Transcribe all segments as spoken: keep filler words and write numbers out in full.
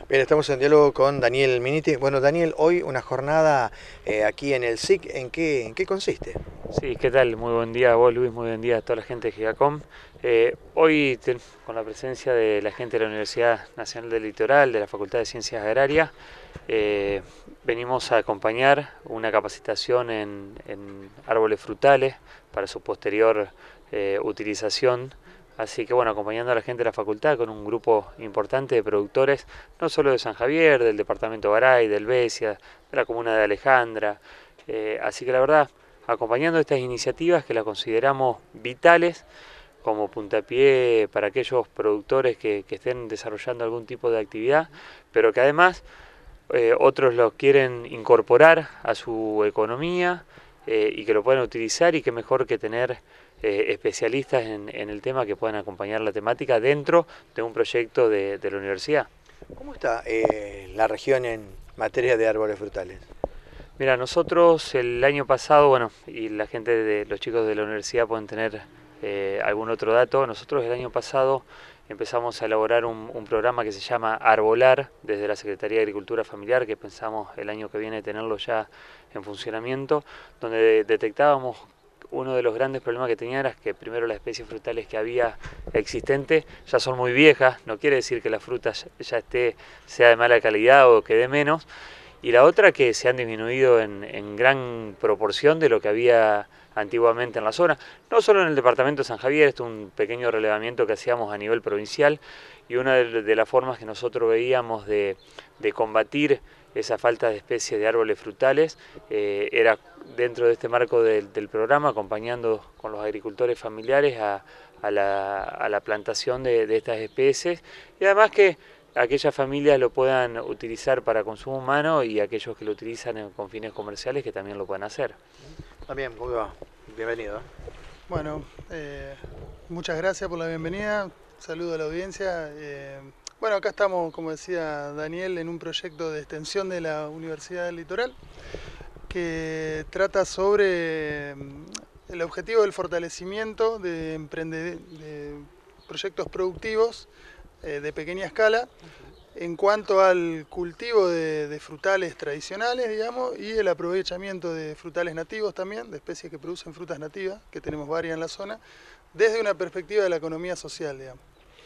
Bien, estamos en diálogo con Daniel Miniti. Bueno, Daniel, hoy una jornada eh, aquí en el S I C, ¿en qué, en qué consiste? Sí, ¿qué tal? Muy buen día a vos, Luis, muy buen día a toda la gente de Gigacom. Eh, hoy, te- con la presencia de la gente de la Universidad Nacional del Litoral, de la Facultad de Ciencias Agrarias, eh, venimos a acompañar una capacitación en, en árboles frutales para su posterior eh, utilización. Así que bueno, acompañando a la gente de la facultad con un grupo importante de productores, no solo de San Javier, del departamento Garay, del Besia, de la comuna de Alejandra. Eh, así que la verdad, acompañando estas iniciativas que las consideramos vitales como puntapié para aquellos productores que, que estén desarrollando algún tipo de actividad, pero que además eh, otros los quieren incorporar a su economía eh, y que lo puedan utilizar, y que mejor que tener eh, especialistas en, en, el tema que puedan acompañar la temática dentro de un proyecto de, de la universidad. ¿Cómo está eh, la región en materia de árboles frutales? Mira, nosotros el año pasado, bueno, y la gente de los chicos de la universidad pueden tener eh, algún otro dato, nosotros el año pasado empezamos a elaborar un, un programa que se llama Arbolar desde la Secretaría de Agricultura Familiar, que pensamos el año que viene tenerlo ya en funcionamiento, donde detectábamos uno de los grandes problemas que tenía era que primero las especies frutales que había existentes ya son muy viejas, no quiere decir que la fruta ya esté, sea de mala calidad o que dé menos, y la otra que se han disminuido en, en gran proporción de lo que había antiguamente en la zona, no solo en el departamento de San Javier, esto es un pequeño relevamiento que hacíamos a nivel provincial, y una de, de las formas que nosotros veíamos de, de combatir esa falta de especies de árboles frutales eh, era dentro de este marco del, del programa, acompañando con los agricultores familiares a, a, la, a la plantación de, de estas especies, y además que aquellas familias lo puedan utilizar para consumo humano y aquellos que lo utilizan con fines comerciales que también lo puedan hacer. También, muy bien, bienvenido. Bueno, eh, muchas gracias por la bienvenida. Saludo a la audiencia. Eh, bueno, acá estamos, como decía Daniel, en un proyecto de extensión de la Universidad del Litoral que trata sobre mm, el objetivo del fortalecimiento de, emprende- de proyectos productivos eh, de pequeña escala en cuanto al cultivo de, de frutales tradicionales, digamos, y el aprovechamiento de frutales nativos también, de especies que producen frutas nativas, que tenemos varias en la zona, desde una perspectiva de la economía social, digamos.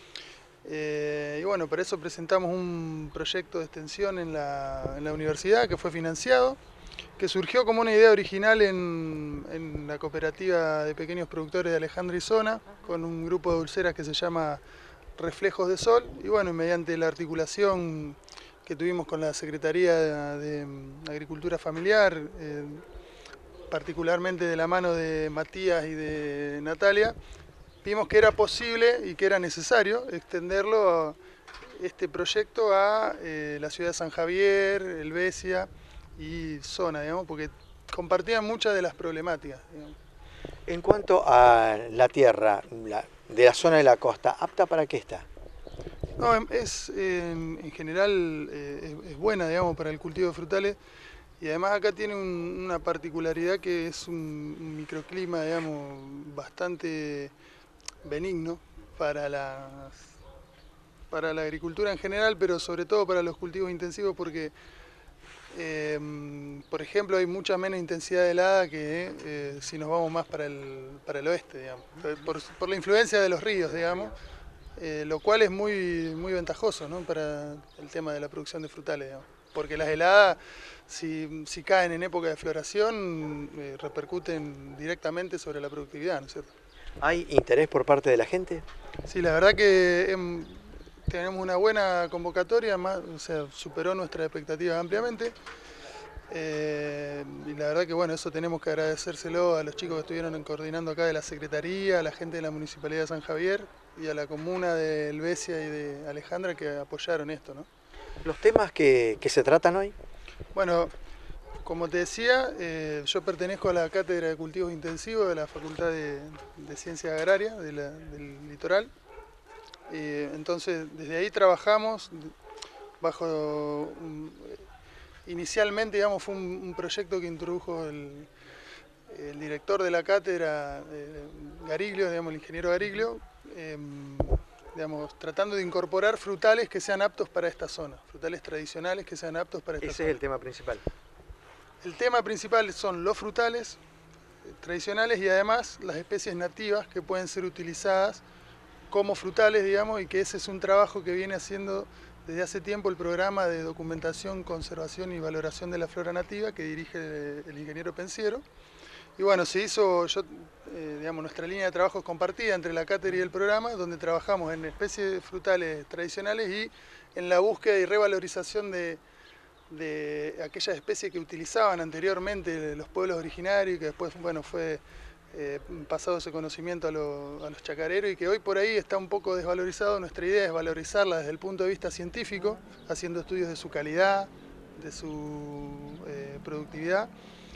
Eh, y bueno, para eso presentamos un proyecto de extensión en la, en la universidad que fue financiado, que surgió como una idea original en, en la cooperativa de pequeños productores de Alejandra y Zona, con un grupo de dulceras que se llama Reflejos de Sol, y bueno, mediante la articulación que tuvimos con la Secretaría de, de Agricultura Familiar, eh, particularmente de la mano de Matías y de Natalia, vimos que era posible y que era necesario extenderlo a este proyecto a eh, la ciudad de San Javier, El Besia y Zona, digamos, porque compartían muchas de las problemáticas, digamos. En cuanto a la tierra la, de la zona de la costa, ¿apta para qué está? No, es, en, en general eh, es, es buena, digamos, para el cultivo de frutales, y además acá tiene un, una particularidad que es un, un microclima, digamos, bastante benigno para las, para la agricultura en general, pero sobre todo para los cultivos intensivos, porque eh, por ejemplo hay mucha menos intensidad de helada que eh, si nos vamos más para el, para el oeste, digamos, por, por la influencia de los ríos, digamos. Eh, lo cual es muy, muy ventajoso, ¿no?, para el tema de la producción de frutales, digamos. Porque las heladas, si, si caen en época de floración, eh, repercuten directamente sobre la productividad, ¿no es cierto? ¿Hay interés por parte de la gente? Sí, la verdad que em, tenemos una buena convocatoria, más, o sea, superó nuestras expectativas ampliamente. Eh, y la verdad que bueno, eso tenemos que agradecérselo a los chicos que estuvieron coordinando acá de la Secretaría, a la gente de la Municipalidad de San Javier y a la comuna de Helvecia y de Alejandra que apoyaron esto, ¿no? ¿Los temas que, que se tratan hoy? Bueno, como te decía, eh, yo pertenezco a la Cátedra de Cultivos Intensivos de la Facultad de, de Ciencias Agrarias de la, del Litoral. Eh, entonces, desde ahí trabajamos bajo... Un, inicialmente, digamos, fue un, un proyecto que introdujo el, el director de la cátedra, eh, Gariglio, digamos, el ingeniero Gariglio, eh, digamos, tratando de incorporar frutales que sean aptos para esta zona, frutales tradicionales que sean aptos para esta Ese zona. es el tema principal. El tema principal son los frutales tradicionales y además las especies nativas que pueden ser utilizadas como frutales, digamos, y que ese es un trabajo que viene haciendo desde hace tiempo el programa de documentación, conservación y valoración de la flora nativa que dirige el ingeniero Pensiero. Y bueno, se hizo, yo, eh, digamos, nuestra línea de trabajo es compartida entre la cátedra y el programa, donde trabajamos en especies frutales tradicionales y en la búsqueda y revalorización de, de aquellas especies que utilizaban anteriormente los pueblos originarios y que después, bueno, fue eh, pasado ese conocimiento a, lo, a los chacareros y que hoy por ahí está un poco desvalorizado. Nuestra idea es valorizarla desde el punto de vista científico, haciendo estudios de su calidad, de su eh, productividad.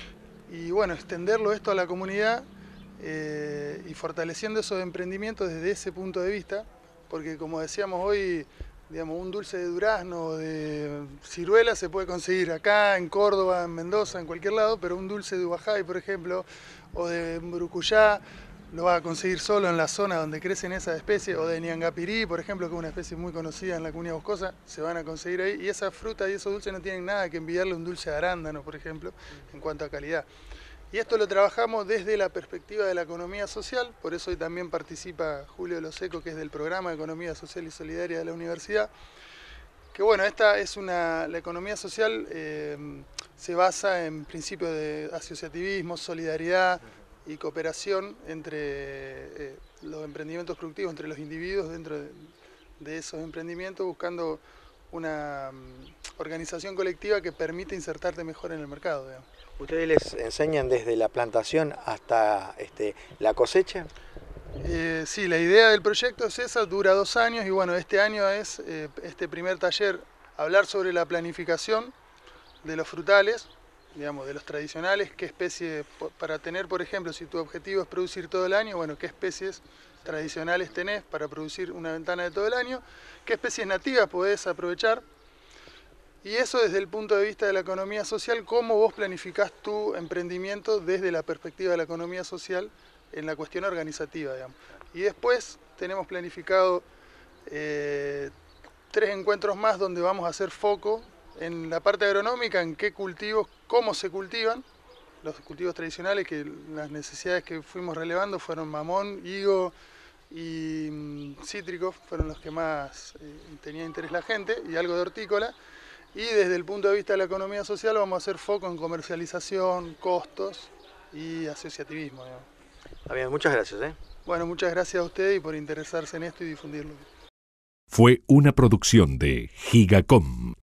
Y bueno, extenderlo esto a la comunidad eh, y fortaleciendo esos emprendimientos desde ese punto de vista, porque como decíamos hoy, digamos, un dulce de durazno o de ciruela se puede conseguir acá, en Córdoba, en Mendoza, en cualquier lado, pero un dulce de Ubajay, por ejemplo, o de Murucuyá, lo vas a conseguir solo en la zona donde crecen esas especies, o de Niangapirí, por ejemplo, que es una especie muy conocida en la comunidad boscosa, se van a conseguir ahí, y esas frutas y esos dulces no tienen nada que envidiarle a un dulce de arándano, por ejemplo, en cuanto a calidad. Y esto lo trabajamos desde la perspectiva de la economía social, por eso hoy también participa Julio Loseco, que es del programa de Economía Social y Solidaria de la universidad, que bueno, esta es una, la economía social eh, se basa en principios de asociativismo, solidaridad y cooperación entre eh, los emprendimientos productivos, entre los individuos dentro de, de esos emprendimientos, buscando una um, organización colectiva que permite insertarte mejor en el mercado, digamos. ¿Ustedes les enseñan desde la plantación hasta este, la cosecha? Eh, sí, la idea del proyecto es esa, dura dos años y bueno, este año es eh, este primer taller, hablar sobre la planificación de los frutales, digamos, de los tradicionales, qué especie, para tener, por ejemplo, si tu objetivo es producir todo el año, bueno, qué especies tradicionales tenés para producir una ventana de todo el año, qué especies nativas podés aprovechar, y eso desde el punto de vista de la economía social, cómo vos planificás tu emprendimiento desde la perspectiva de la economía social en la cuestión organizativa, digamos. Y después tenemos planificado eh, tres encuentros más donde vamos a hacer foco en la parte agronómica, en qué cultivos, cómo se cultivan, los cultivos tradicionales, que las necesidades que fuimos relevando fueron mamón, higo y mmm, cítricos, fueron los que más eh, tenía interés la gente, y algo de hortícola. Y desde el punto de vista de la economía social vamos a hacer foco en comercialización, costos y asociativismo, digamos. Está bien, muchas gracias. ¿eh? Bueno, muchas gracias a ustedes y por interesarse en esto y difundirlo. Fue una producción de Gigacom.